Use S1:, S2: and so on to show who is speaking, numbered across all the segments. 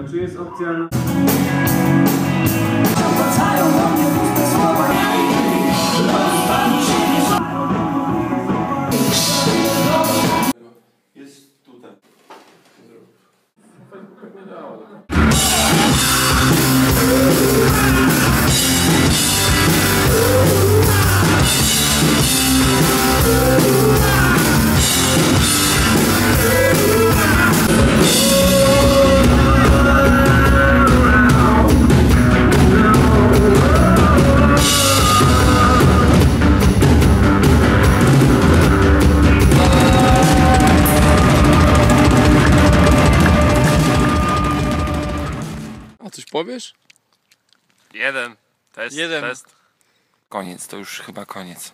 S1: Czy jest opcja na...
S2: Jest tutaj.
S3: A coś powiesz?
S4: Jeden. Test.
S3: Jeden.
S4: Test.
S2: Koniec, to już chyba koniec.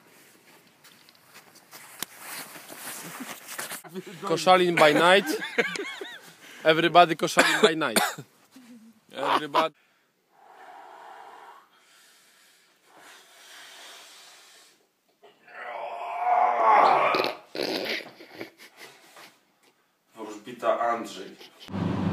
S3: Koszalin by night. Everybody Koszalin by night. Everybody.
S2: Wróżbita Andrzej.